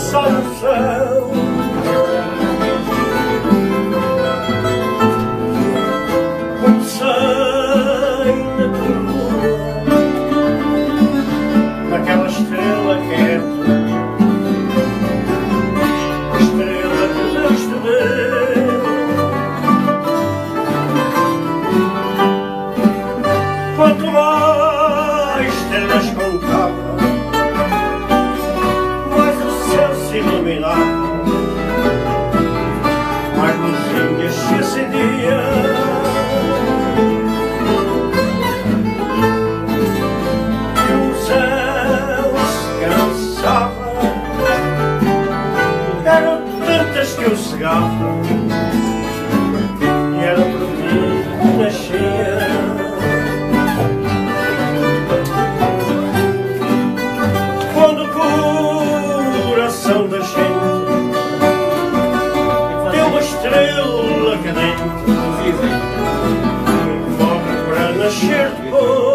só no céu. Comecei na tua naquela estrela quieta, estrela que Deus te deu. Quanto mais estrelas contava, mais o céu se iluminava, mais luzinhas se acendia. E o céu se cansava, eram tantas que eu cegava, e era por mim que nascia. Da gente tem uma estrela cadente que morre para nascer depois.